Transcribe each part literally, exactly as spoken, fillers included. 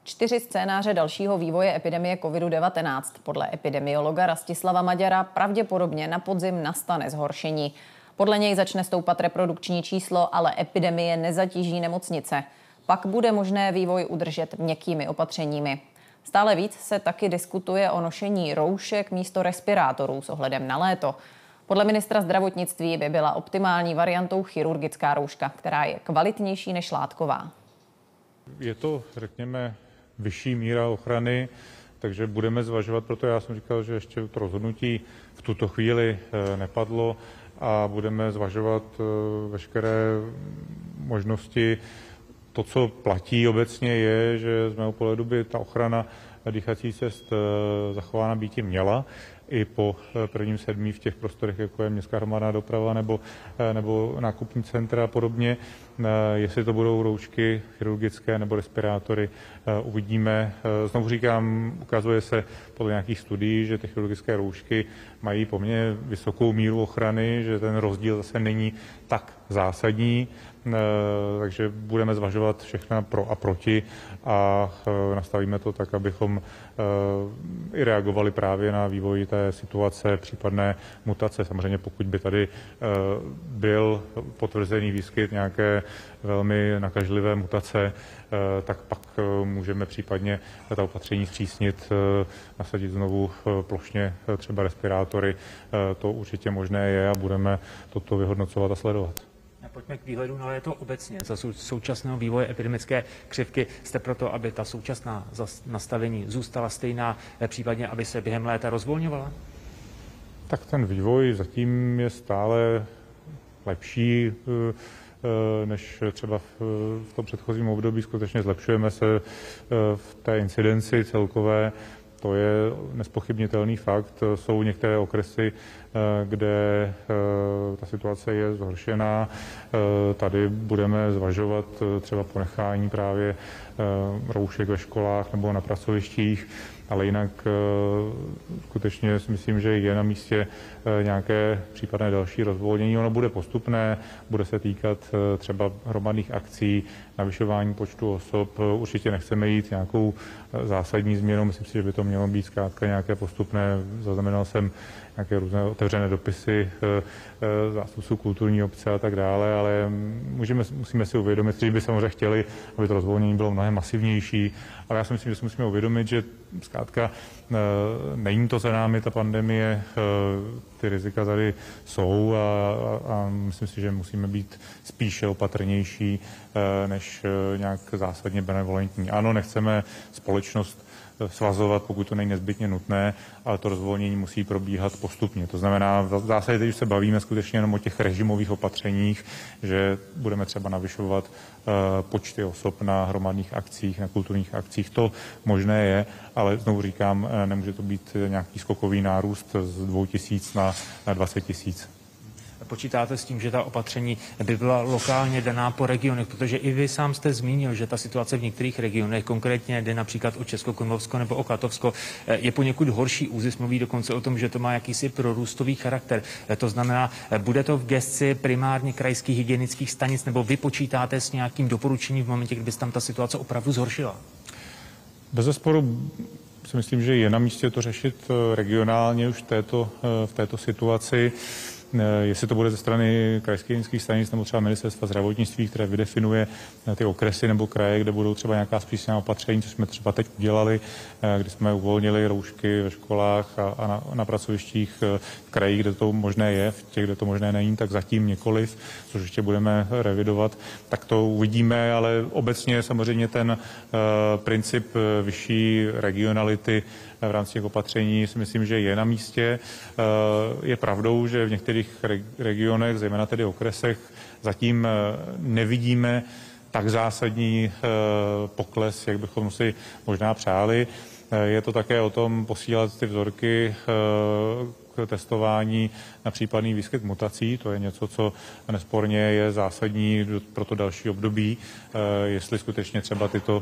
Čtyři scénáře dalšího vývoje epidemie covidu devatenáct. Podle epidemiologa Rastislava Maďara pravděpodobně na podzim nastane zhoršení. Podle něj začne stoupat reprodukční číslo, ale epidemie nezatíží nemocnice. Pak bude možné vývoj udržet měkkými opatřeními. Stále víc se taky diskutuje o nošení roušek místo respirátorů s ohledem na léto. Podle ministra zdravotnictví by byla optimální variantou chirurgická rouška, která je kvalitnější než látková. Je to, řekněme, vyšší míra ochrany, takže budeme zvažovat, proto já jsem říkal, že ještě to rozhodnutí v tuto chvíli nepadlo a budeme zvažovat veškeré možnosti. To, co platí obecně, je, že z mého pohledu by ta ochrana dýchacích cest zachována býti měla i po prvním sedmí v těch prostorech, jako je městská hromadná doprava nebo, nebo nákupní centra a podobně. Jestli to budou roušky chirurgické nebo respirátory, uvidíme. Znovu říkám, ukazuje se podle nějakých studií, že ty chirurgické roušky mají poměrně vysokou míru ochrany, že ten rozdíl zase není tak zásadní, takže budeme zvažovat všechna pro a proti a nastavíme to tak, abychom i reagovali právě na vývoj té situace, případné mutace. Samozřejmě pokud by tady byl potvrzený výskyt nějaké velmi nakažlivé mutace, tak pak můžeme případně ta opatření zpřísnit, nasadit znovu plošně třeba respirátory. To určitě možné je a budeme toto vyhodnocovat a sledovat. Pojďme k výhledu na léto obecně. Za současného vývoje epidemické křivky jste proto, aby ta současná nastavení zůstala stejná, případně aby se během léta rozvolňovala? Tak ten vývoj zatím je stále lepší než třeba v tom předchozím období. Skutečně zlepšujeme se v té incidenci celkové. To je nespochybnitelný fakt. Jsou některé okresy, kde ta situace je zhoršená. Tady budeme zvažovat třeba ponechání právě roušek ve školách nebo na pracovištích, ale jinak skutečně si myslím, že je na místě nějaké případné další rozvolnění. Ono bude postupné, bude se týkat třeba hromadných akcí, navyšování počtu osob. Určitě nechceme jít nějakou zásadní změnou, myslím si, že by to mělo být zkrátka nějaké postupné. Zaznamenal jsem nějaké různé otevřené dopisy zástupců kulturní obce a tak dále, ale můžeme, musíme si uvědomit, že by samozřejmě chtěli, aby to rozvolnění bylo mnohem masivnější, ale já si myslím, že si musíme uvědomit, že zkrátka není to za námi ta pandemie, ty rizika tady jsou a, a, a myslím si, že musíme být spíše opatrnější než nějak zásadně benevolentní. Ano, nechceme společnost svazovat, pokud to není nezbytně nutné, ale to rozvolnění musí probíhat postupně. To znamená, v zásadě teď už se bavíme skutečně jenom o těch režimových opatřeních, že budeme třeba navyšovat uh, počty osob na hromadných akcích, na kulturních akcích. To možné je, ale znovu říkám, nemůže to být nějaký skokový nárůst z dvou tisíc na, na dvacet tisíc. Počítáte s tím, že ta opatření by byla lokálně daná po regionech, protože i vy sám jste zmínil, že ta situace v některých regionech, konkrétně jde například o Českokrumlovsko nebo o Klatovsko, je poněkud horší. ÚZIS mluví dokonce o tom, že to má jakýsi prorůstový charakter. To znamená, bude to v gesci primárně krajských hygienických stanic, nebo vy počítáte s nějakým doporučením v momentě, kdyby se tam ta situace opravdu zhoršila? Bezesporu si myslím, že je na místě to řešit regionálně už v této, v této situaci. Jestli to bude ze strany krajských hygienických stanic nebo třeba ministerstva zdravotnictví, které vydefinuje ty okresy nebo kraje, kde budou třeba nějaká zpřísněná opatření, co jsme třeba teď udělali, kdy jsme uvolnili roušky ve školách a, a na, na pracovištích v krajích, kde to možné je, v těch, kde to možné není, tak zatím nikoliv, což ještě budeme revidovat, tak to uvidíme, ale obecně samozřejmě ten uh, princip vyšší regionality v rámci těch opatření si myslím, že je na místě. Je pravdou, že v některých regionech, zejména tedy okresech, zatím nevidíme tak zásadní pokles, jak bychom si možná přáli. Je to také o tom posílat ty vzorky k testování na případný výskyt mutací. To je něco, co nesporně je zásadní pro to další období. Jestli skutečně třeba tyto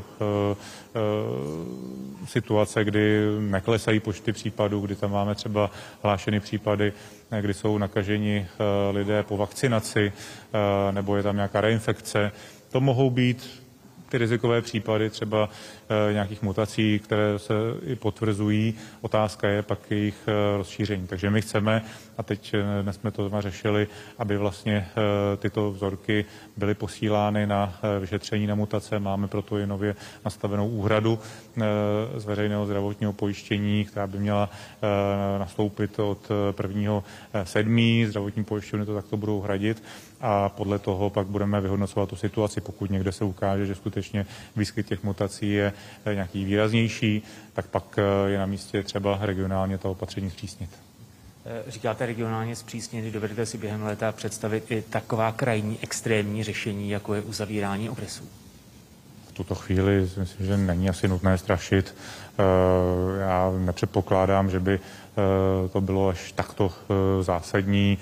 situace, kdy neklesají počty případů, kdy tam máme třeba hlášeny případy, kdy jsou nakaženi lidé po vakcinaci, nebo je tam nějaká reinfekce, to mohou být ty rizikové případy třeba e, nějakých mutací, které se i potvrzují. Otázka je pak jejich e, rozšíření. Takže my chceme, a teď e, dnes jsme to řešili, aby vlastně e, tyto vzorky byly posílány na e, vyšetření na mutace. Máme proto i nově nastavenou úhradu e, z veřejného zdravotního pojištění, která by měla e, nastoupit od prvního sedmého Zdravotní pojišťovny to takto budou hradit a podle toho pak budeme vyhodnocovat tu situaci. Pokud někde se ukáže, že skutečně výskyt těch mutací je nějaký výraznější, tak pak je na místě třeba regionálně ta opatření zpřísnit. Říkáte regionálně zpřísnění, dovedete si během léta představit i taková krajní extrémní řešení, jako je uzavírání okresů? V tuto chvíli myslím, že není asi nutné strašit. Já nepředpokládám, že by to bylo až takto zásadní.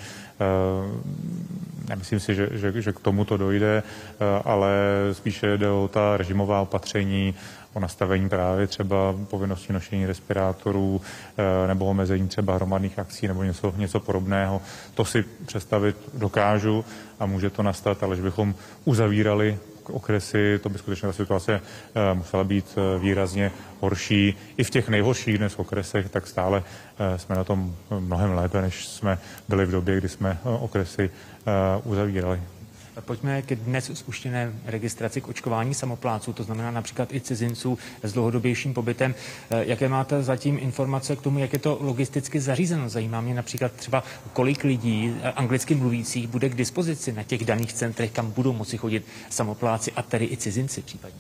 Nemyslím si, že, že, že k tomu to dojde, ale spíše jde o ta režimová opatření, o nastavení právě třeba povinnosti nošení respirátorů nebo omezení třeba hromadných akcí nebo něco, něco podobného. To si představit dokážu a může to nastat, ale že bychom uzavírali okresy, to by skutečně ta situace musela být výrazně horší. I v těch nejhorších dnes okresech, tak stále jsme na tom mnohem lépe, než jsme byli v době, kdy jsme okresy uzavírali. Pojďme k dnes spuštěné registraci k očkování samoplátců, to znamená například i cizinců s dlouhodobějším pobytem. Jaké máte zatím informace k tomu, jak je to logisticky zařízeno? Zajímá mě například třeba, kolik lidí anglicky mluvících bude k dispozici na těch daných centrech, kam budou moci chodit samopláci a tedy i cizinci případně.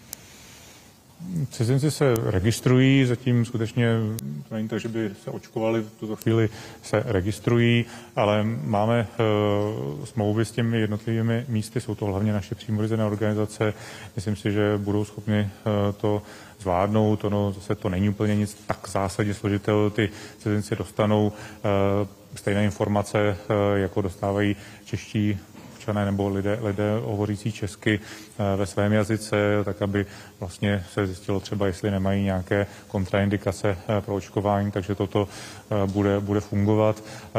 Cizinci se registrují, zatím skutečně to není to, že by se očkovali, v tuto chvíli se registrují, ale máme e, smlouvy s těmi jednotlivými místy, jsou to hlavně naše přímo řízené organizace. Myslím si, že budou schopni e, to zvládnout, ono zase to není úplně nic tak zásadně složitého, ty cizinci dostanou e, stejné informace, e, jako dostávají čeští nebo lidé, lidé hovořící česky ve svém jazyce, tak aby vlastně se zjistilo třeba, jestli nemají nějaké kontraindikace pro očkování, takže toto bude, bude fungovat.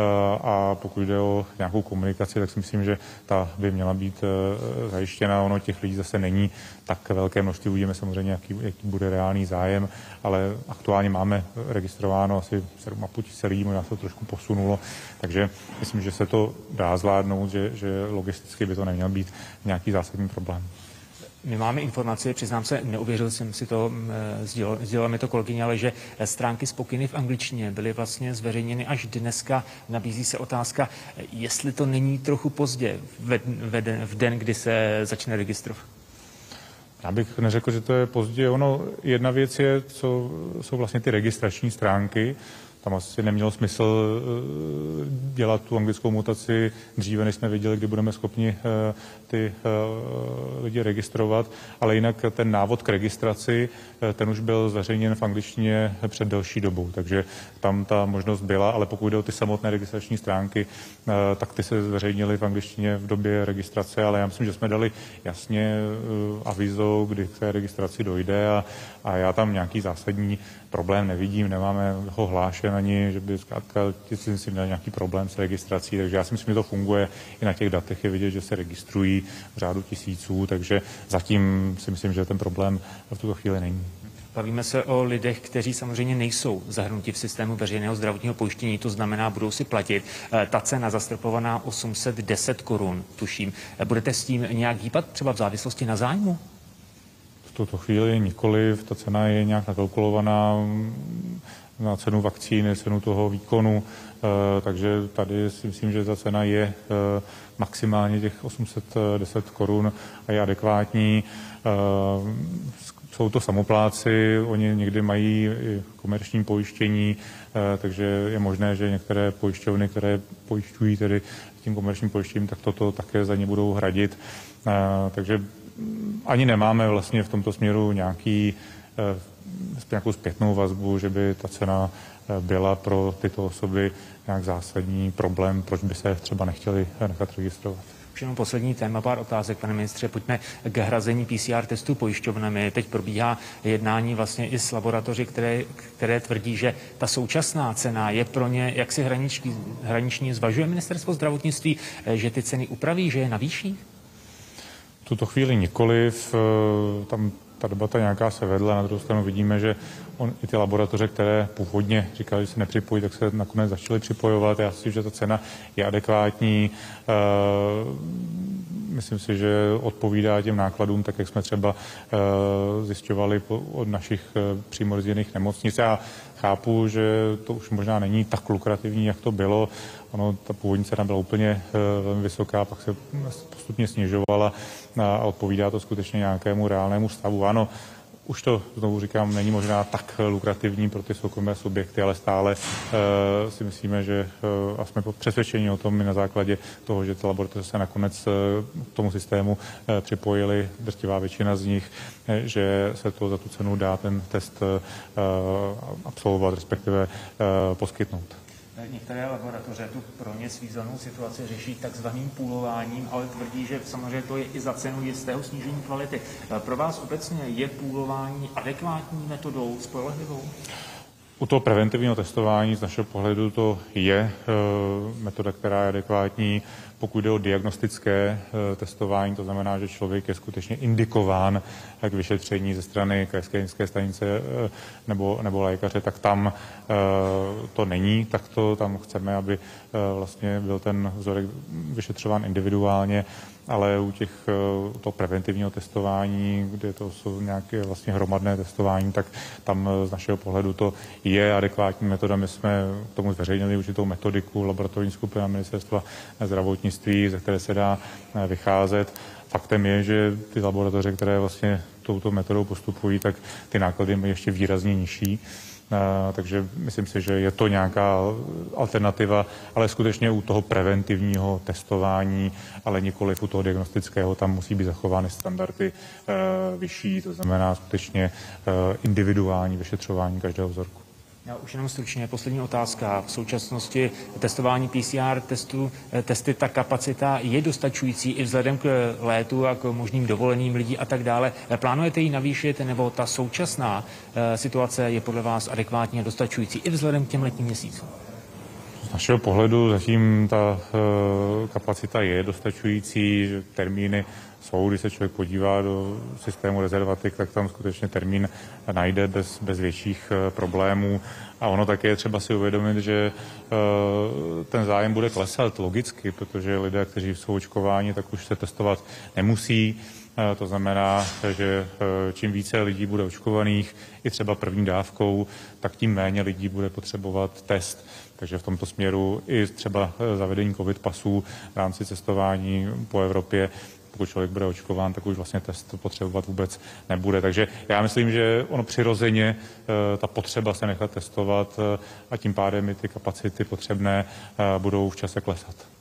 A pokud jde o nějakou komunikaci, tak si myslím, že ta by měla být zajištěna. Ono těch lidí zase není tak velké množství, uvidíme samozřejmě, jaký, jaký bude reálný zájem, ale aktuálně máme registrováno asi sedm a půl tisíce lidí, možná se to trošku posunulo, takže myslím, že se to dá zvládnout, že, že logisticky by to neměl být nějaký zásadní problém. My máme informaci, přiznám se, neuvěřil jsem si to, sdělila mi to kolegyně, ale že stránky s pokyny v angličtině byly vlastně zveřejněny až dneska. Nabízí se otázka, jestli to není trochu pozdě v, v, v den, kdy se začne registrovat. Já bych neřekl, že to je pozdě. Ono, jedna věc je, co jsou vlastně ty registrační stránky. Tam asi nemělo smysl dělat tu anglickou mutaci dříve, než jsme věděli, kdy budeme schopni ty lidi registrovat, ale jinak ten návod k registraci, ten už byl zveřejněn v angličtině před delší dobou, takže tam ta možnost byla, ale pokud jde o ty samotné registrační stránky, tak ty se zveřejnily v angličtině v době registrace, ale já myslím, že jsme dali jasně avizo, kdy k té registraci dojde a, a já tam nějaký zásadní problém nevidím, nemáme ho hlášen ani, že by zkrátka ti cizinci měli nějaký problém s registrací, takže já si myslím, že to funguje. I na těch datech je vidět, že se registrují v řádu tisíců, takže zatím si myslím, že ten problém v tuto chvíli není. Bavíme se o lidech, kteří samozřejmě nejsou zahrnuti v systému veřejného zdravotního pojištění, to znamená, budou si platit. Ta cena zastropovaná osm set deset korun, tuším. Budete s tím nějak hýbat třeba v závislosti na zájmu? V tuto chvíli nikoliv, ta cena je nějak nakalkulovaná na cenu vakcíny, cenu toho výkonu, takže tady si myslím, že ta cena je maximálně těch osm set deset korun a je adekvátní. Jsou to samopláci, oni někdy mají i komerční pojištění, takže je možné, že některé pojišťovny, které pojišťují tedy tím komerčním pojištěním, tak toto také za ně budou hradit. Takže ani nemáme vlastně v tomto směru nějaký, nějakou zpětnou vazbu, že by ta cena byla pro tyto osoby nějak zásadní problém, proč by se třeba nechtěli nechat registrovat. Už jenom poslední téma, pár otázek, pane ministře. Pojďme k hrazení P C R testů pojišťovnami. Teď probíhá jednání vlastně i s laboratoři, které, které tvrdí, že ta současná cena je pro ně jaksi hraniční. hraniční. Zvažuje ministerstvo zdravotnictví, že ty ceny upraví, že je navýší? V tuto chvíli nikoliv, tam ta debata nějaká se vedla, na druhou stranu vidíme, že on, i ty laboratoře, které původně říkali, že se nepřipojí, tak se nakonec začaly připojovat. Já si myslím, že ta cena je adekvátní. Myslím si, že odpovídá těm nákladům, tak jak jsme třeba zjišťovali od našich přímo řízených nemocnic. Já chápu, že to už možná není tak lukrativní, jak to bylo. Ono, ta původní cena byla úplně velmi vysoká, pak se postupně snižovala a odpovídá to skutečně nějakému reálnému stavu. Ano, už to, znovu říkám, není možná tak lukrativní pro ty soukromé subjekty, ale stále uh, si myslíme, že uh, a jsme přesvědčeni o tom i na základě toho, že ty laboratoře se nakonec uh, k tomu systému uh, připojili, drtivá většina z nich, uh, že se to za tu cenu dá ten test uh, absolvovat, respektive uh, poskytnout. Některé laboratoře tu pro ně svízelnou situaci řeší takzvaným půlováním, ale tvrdí, že samozřejmě to je i za cenu jistého snížení kvality. Pro vás obecně je půlování adekvátní metodou, spolehlivou? U toho preventivního testování z našeho pohledu to je e, metoda, která je adekvátní. Pokud jde o diagnostické e, testování, to znamená, že člověk je skutečně indikován k vyšetření ze strany krajské hygienické stanice e, nebo, nebo lékaře, tak tam e, to není takto. Tam chceme, aby e, vlastně byl ten vzorek vyšetřován individuálně, ale u těch, u toho preventivního testování, kde to jsou nějaké vlastně hromadné testování, tak tam z našeho pohledu to je adekvátní metoda. My jsme k tomu zveřejnili určitou metodiku laboratorní skupina Ministerstva zdravotnictví, ze které se dá vycházet. Faktem je, že ty laboratoře, které vlastně touto metodou postupují, tak ty náklady mají ještě výrazně nižší. Uh, takže myslím si, že je to nějaká alternativa, ale skutečně u toho preventivního testování, ale nikoliv u toho diagnostického, tam musí být zachovány standardy uh, vyšší, to znamená skutečně uh, individuální vyšetřování každého vzorku. Já už jenom stručně, poslední otázka. V současnosti testování P C R testů, testy, ta kapacita je dostačující i vzhledem k létu a k možným dovoleným lidí a tak dále. Plánujete ji navýšit, nebo ta současná situace je podle vás adekvátně dostačující i vzhledem k těm letním měsícům? Z našeho pohledu zatím ta uh, kapacita je dostačující, že termíny jsou, když se člověk podívá do systému rezervatik, tak tam skutečně termín najde bez, bez větších uh, problémů. A ono také je třeba si uvědomit, že uh, ten zájem bude klesat logicky, protože lidé, kteří jsou očkováni, tak už se testovat nemusí. To znamená, že čím více lidí bude očkovaných, i třeba první dávkou, tak tím méně lidí bude potřebovat test. Takže v tomto směru i třeba zavedení covid pasů v rámci cestování po Evropě, pokud člověk bude očkován, tak už vlastně test potřebovat vůbec nebude. Takže já myslím, že ono přirozeně ta potřeba se nechat testovat a tím pádem i ty kapacity potřebné budou v čase klesat.